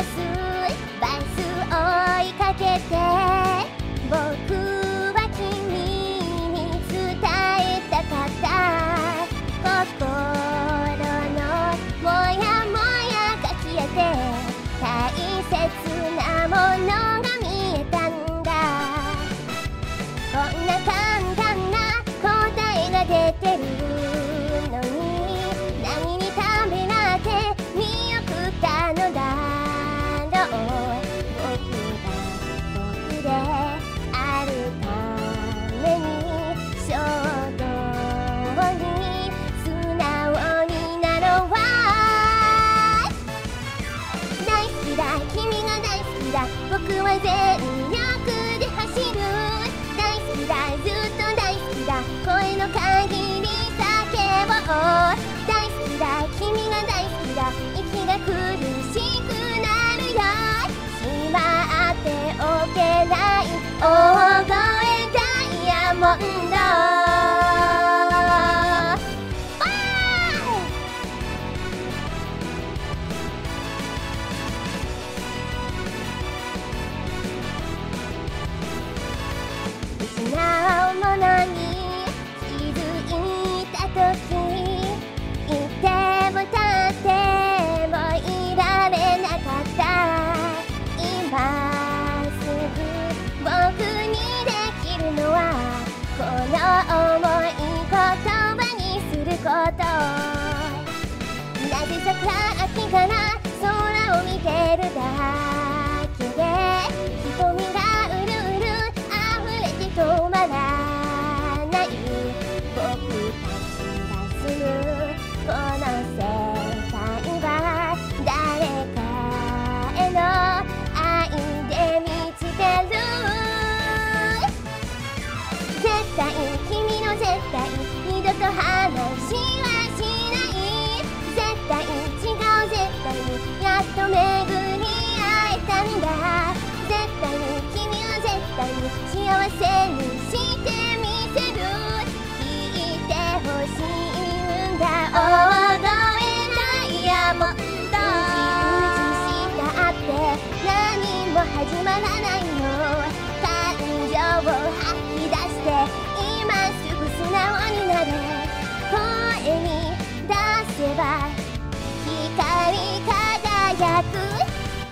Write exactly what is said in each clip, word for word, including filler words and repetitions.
スバス追いかけて僕は君に伝えたかった心のもやもやが消えて大切なものが見えたんだこんな簡単な答えが出てるのに何にためらって見送ったのだろう僕が僕であるために衝動に素直になろう大好きだ君が大好きだ僕は全力で走る大好きだずっと大好きだ声の限り叫ぼう大好きだ君が大好きだ息が苦しくなるよしまっておけない大声ダイヤモンド失うものに気づいたときいても立ってもいられなかった今すぐ僕にできるのはこの想い言葉にすることなぜささっきから空を見てるだけで瞳がうるうる溢れて止まらない僕たちが住むこの世界は誰かへの愛で満ちてる絶対君の絶対二度と話はしない絶対違う絶対にやっと巡り会えたんだ絶対に君は絶対に幸せにしてみせる聞いてほしいんだ大声ダイヤモンドうじうじしたって何も始まらないの感情を吐き出して今すぐ素直になれ声に出せば光り輝く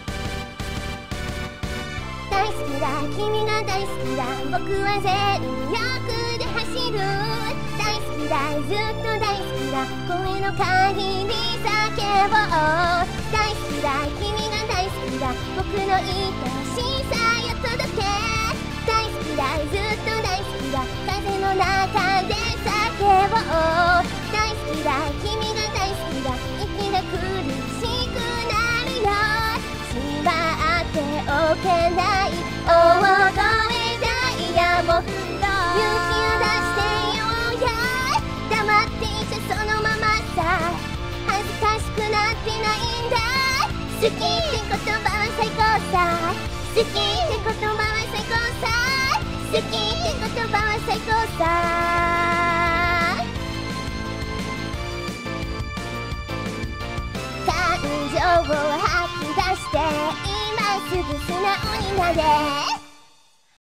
大好きだ君が大好きだ僕は全力で走る大好きだずっと大好きだ声の限り叫ぼう大好きだ君が大好きだ僕の愛しさよ届け大好きだずっと大好きだ風の中で叫ぼう大好きだ君が大好きだ息が苦しくなるよしまっておけない大声ダイヤモンド勇気を出してようや黙っていてそのままさ恥ずかしくなってないんだ好きって言葉は最高さ好きって言葉は最高さ好きって言葉は最高さ感情を吐き出して今すぐ素直になれ